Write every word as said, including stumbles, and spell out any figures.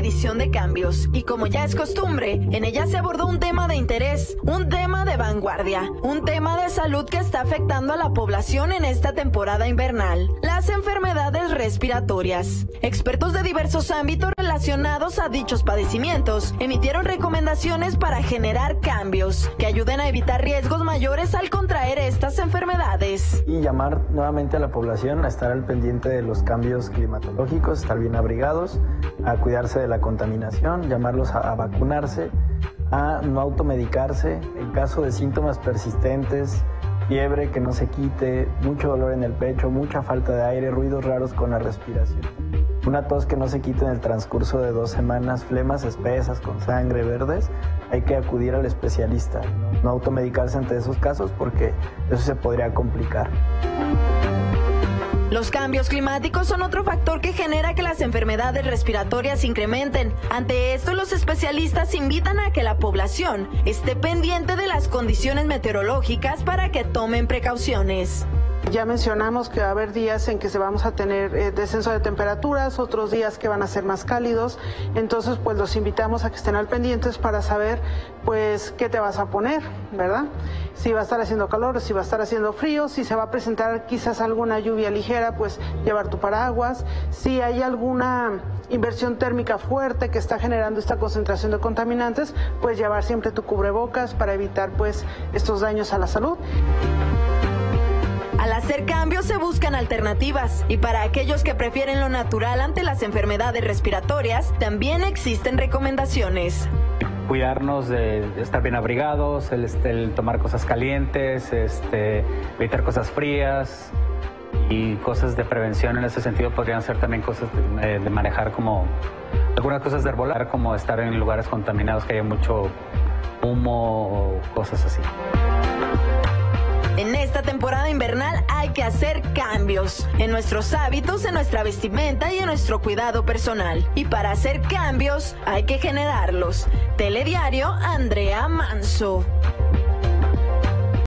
edición de Cambios y como ya es costumbre, en ella se abordó un tema de interés, un tema de vanguardia, un tema de salud que está afectando a la población en esta temporada invernal, las enfermedades respiratorias. Expertos de diversos ámbitos relacionados a dichos padecimientos emitieron recomendaciones para generar cambios que ayuden a evitar riesgos mayores al contraer estas enfermedades. Y llamar nuevamente a la población a estar al pendiente de los cambios climatológicos, estar bien abrigados, a cuidarse de la contaminación, llamarlos a, a vacunarse, a no automedicarse en caso de síntomas persistentes, fiebre que no se quite, mucho dolor en el pecho, mucha falta de aire, ruidos raros con la respiración. Una tos que no se quite en el transcurso de dos semanas, flemas espesas con sangre, verdes, hay que acudir al especialista, no, no automedicarse ante esos casos porque eso se podría complicar. Los cambios climáticos son otro factor que genera que las enfermedades respiratorias se incrementen. Ante esto, los especialistas invitan a que la población esté pendiente de las condiciones meteorológicas para que tomen precauciones. Ya mencionamos que va a haber días en que se vamos a tener eh, descenso de temperaturas, otros días que van a ser más cálidos, entonces pues los invitamos a que estén al pendientes para saber pues qué te vas a poner, ¿verdad? Si va a estar haciendo calor, si va a estar haciendo frío, si se va a presentar quizás alguna lluvia ligera, pues llevar tu paraguas, si hay alguna inversión térmica fuerte que está generando esta concentración de contaminantes, pues llevar siempre tu cubrebocas para evitar pues estos daños a la salud. Al hacer cambios se buscan alternativas y para aquellos que prefieren lo natural ante las enfermedades respiratorias, también existen recomendaciones. Cuidarnos de estar bien abrigados, el, el tomar cosas calientes, este, evitar cosas frías y cosas de prevención en ese sentido podrían ser también cosas de, de manejar como algunas cosas de herbolar, como estar en lugares contaminados que haya mucho humo o cosas así. En esta temporada invernal hay que hacer cambios en nuestros hábitos, en nuestra vestimenta y en nuestro cuidado personal. Y para hacer cambios hay que generarlos. Telediario, Andrea Manso.